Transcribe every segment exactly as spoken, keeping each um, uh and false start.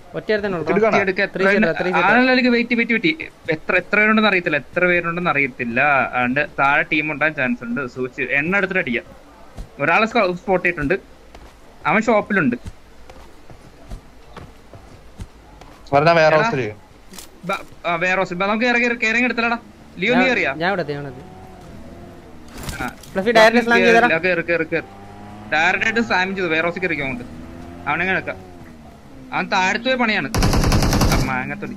wait wait wait എത്ര എത്ര പേരുണ്ടെന്ന് അറിയത്തില്ല എത്ര പേരുണ്ടെന്ന് അറിയത്തില്ല അതുകൊണ്ട് താഴെ ടീം ഉണ്ടാകാൻ ചാൻസ് ഉണ്ട് സൂക്ഷിച്ച് എണ്ണ എടുത്തിട്ട് അടിക്കാം ഒരാളെ സ്പോട്ട് ചെയ്തിട്ടുണ്ട് അവൻ ഷോപ്പിലുണ്ട് വേറെ ഹോസ്റ്റൽ നമുക്ക് ഇറങ്ങി ഇറങ്ങി എടുത്തലടാ ലിയോ നീ അറിയാം ഡയറക്റ്റായിട്ട് സ്ലാം ചെയ്തു വേറെ ഹൗസിൽ കയറിക്കും അങ്ങോട്ട് അവനെങ്ങനെ എടുക്കാം അവൻ താഴത്ത് പോയ പണിയാണ് മാങ്ങത്തൊലി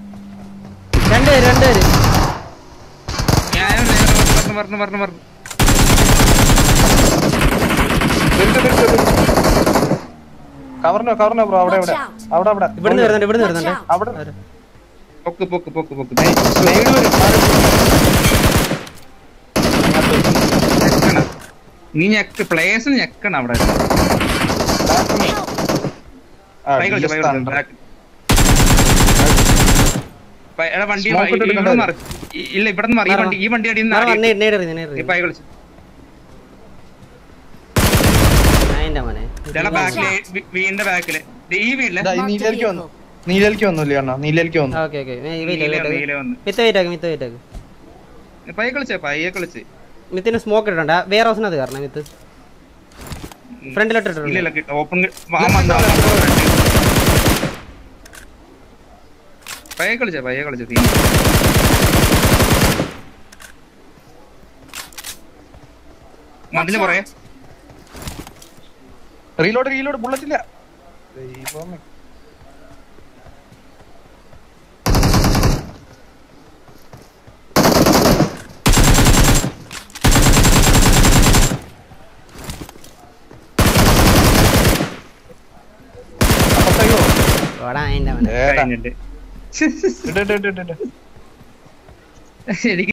പറഞ്ഞു പറഞ്ഞു പറഞ്ഞു കവറിനോ കവറിനോ ബ്രോ അവിടെ അവിടെ അവിടെ അവിടെ ഇവിടുന്ന് വരുന്നുണ്ട് ഇവിടുന്ന് വരുന്നുണ്ട് അവിടെ പൊക്ക് പൊക്ക് പൊക്ക് പൊക്ക് നീ ഞെക്ക് പ്ലേസിൽ ഞെക്കണം അവിടെ വണ്ടി ഇല്ല ഇവിടെ നിന്ന് ഈ വണ്ടി ഈ വണ്ടി അടിയിൽ കളിച്ചു വീടിന്റെ ബാക്കില് ഈ വീട്ടില് നീലേക്ക് വന്നു നീലേക്ക് വന്നില്ലേ അണ്ണാ നീലേക്ക് വന്നു പയ്യെ കളിച്ചേ പയ്യെ കളിച്ച് മിത്തിന് സ്മോക്ക് ഇട്ടുണ്ട് വേറെ ഹൗസിനകത്ത് കാരണം മിത്ത് ഫ്രണ്ടിലോട്ട് ഓപ്പൺ പയ്യെ കളിച്ചേ പയ്യെ കളിച്ചേ മതില് പറയാ റീലോഡ് റീലോഡ് ബുള്ളറ്റ് ഇല്ല ഓടാ അതിന്റെ ശരി